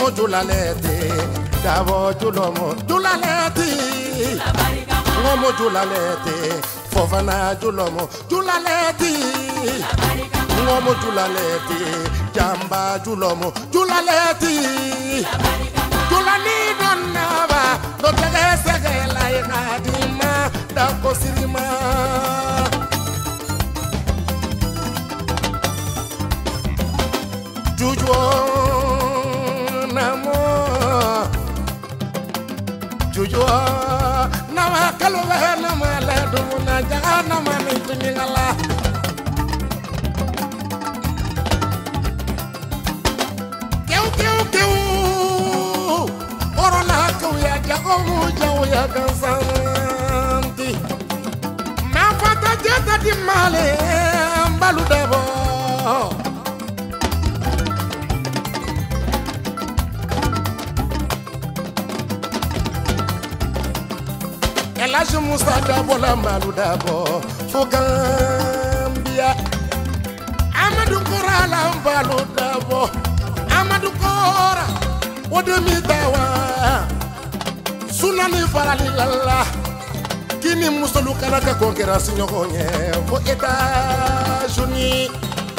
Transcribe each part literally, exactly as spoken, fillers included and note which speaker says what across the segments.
Speaker 1: ngomo julalete dabo julomo julalete ngomo julalete fofana julomo julalete ngomo julalete jamba julomo julalete julani donnaba do tege sege lay kadima da ko sirima jujo namo jujo nama kalwa nama la dumuna jana mani tuningala kew kew kew orona ko ya jago mu jaw ya kansanti ma fata jeta di male mbalu debo Elaje Musa dabo la malu dabo fo Gambia Amadou Kora la mbalu dabo Amadou Kora wodemi dawa sunani farali lalla kini musolu kanaka konkera sinyokonye fo États-Unis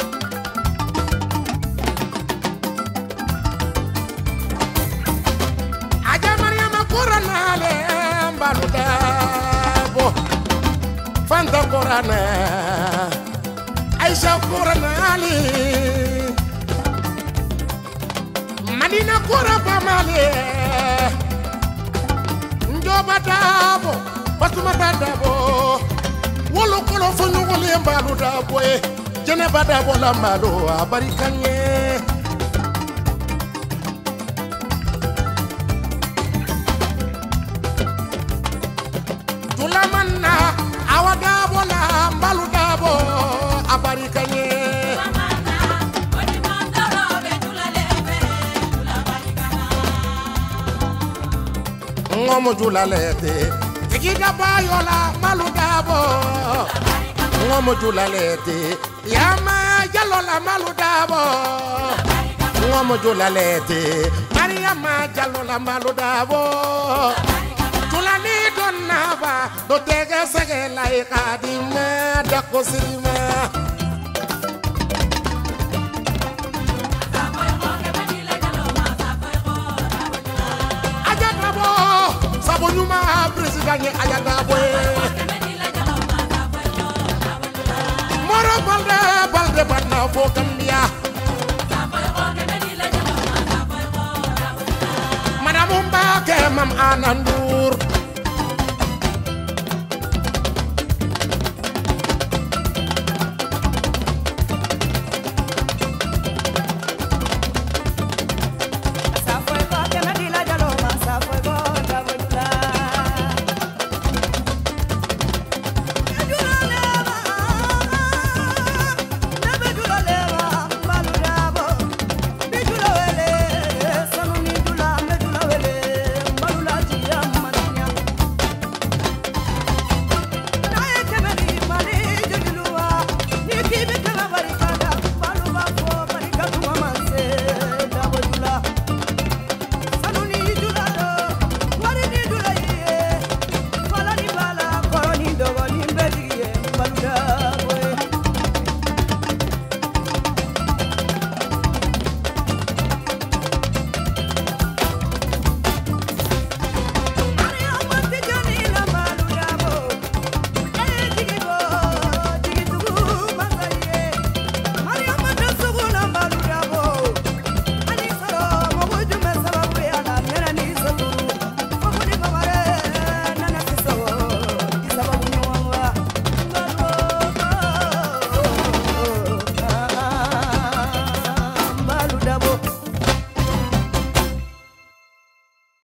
Speaker 1: Aja Mariama Kora nale mbalu dabo Fanta Kora na Aisha Kora nale Madina Kora pamale Njoba dabo Batuma dabo Wolo kolo fonyo wole mbalu dabo Jeneba dabo la mbalo abarikanye Tulamana awa dabo la mbalu dabo abarikanye ngomo julalete tikida bayola malu dabo ngomo julalete yama jalola malu dabo ngomo julalete mariama jalola malu dabo tulani donnaba do tege sege lay kadima dako sirima Sabonyuma president ye ayada boy Moro balde balde batna fo Gambia Madame Mbake mam anandu